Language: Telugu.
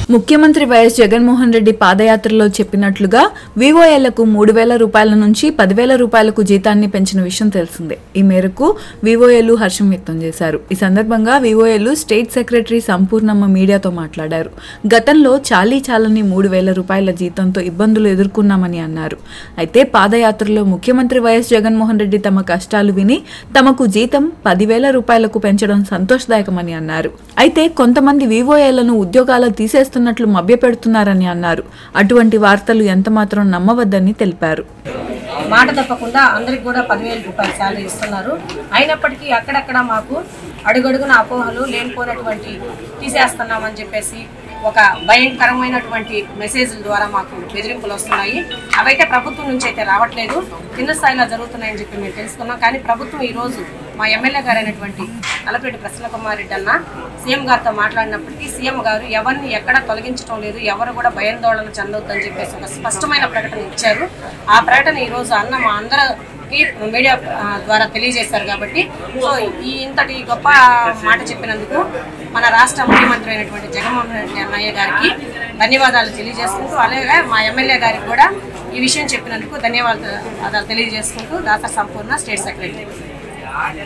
ముఖ్యమంత్రి వైఎస్ జగన్మోహన్ రెడ్డి పాదయాత్రలో చెప్పినట్లుగా వివోఏలకు 3,000 రూపాయల నుంచి 10,000 రూపాయలకు జీతాన్ని పెంచిన విషయం తెలిసిందే. ఈ మేరకు వివోఏలు హర్షం వ్యక్తం చేశారు. ఈ సందర్భంగా వివోఏలు స్టేట్ సెక్రటరీ సంపూర్ణమ్మ మీడియాతో మాట్లాడారు. గతంలో చాలని 3,000 రూపాయల జీతంతో ఇబ్బందులు ఎదుర్కొన్నామని అన్నారు. అయితే పాదయాత్రలో ముఖ్యమంత్రి వైఎస్ జగన్మోహన్ రెడ్డి తమ కష్టాలు విని తమకు జీతం 10,000 రూపాయలకు పెంచడం సంతోషదాయకమని అన్నారు. అయితే కొంతమంది వివోఏలను ఉద్యోగాలు తీసేస్తున్నట్లు మభ్యపెడుతున్నారని అన్నారు. అటువంటి వార్తలు ఎంతమాత్రం నమ్మవద్దని తెలిపారు. మాట తప్పకుండా అందరికి కూడా 10,000 రూపాయల శాలరీ ఇస్తున్నారు. అయినప్పటికీ అక్కడక్కడ మాకు అడుగడుగున అపోహలు లేనిపోయినటువంటి తీసేస్తున్నామని చెప్పేసి ఒక భయంకరమైనటువంటి మెసేజ్ల ద్వారా మాకు బెదిరింపులు వస్తున్నాయి. అవైతే ప్రభుత్వం నుంచి అయితే రావట్లేదు, కింద స్థాయిలో జరుగుతున్నాయని చెప్పి మేము తెలుసుకున్నాం. కానీ ప్రభుత్వం ఈరోజు మా ఎమ్మెల్యే గారు అయినటువంటి నల్లపేట ప్రసన్నకుమార్ రెడ్డి అన్న సీఎం గారితో మాట్లాడినప్పటికీ సీఎం గారు ఎవరిని ఎక్కడ తొలగించడం లేదు, ఎవరు కూడా భయాందోళన చెందొద్దని చెప్పేసి ఒక స్పష్టమైన ప్రకటన ఇచ్చారు. ఆ ప్రకటన ఈరోజు అన్న మా అందరికీ మీడియా ద్వారా తెలియజేశారు. కాబట్టి సో ఈ ఇంతటి గొప్ప మాట చెప్పినందుకు మన రాష్ట్ర ముఖ్యమంత్రి అయినటువంటి జగన్మోహన్ రెడ్డి అన్నయ్య గారికి ధన్యవాదాలు తెలియజేసుకుంటూ, అలాగే మా ఎమ్మెల్యే గారికి కూడా ఈ విషయం చెప్పినందుకు ధన్యవాదాలు తెలియజేసుకుంటూ దాసరి సంపూర్ణ స్టేట్ సెక్రటరీ.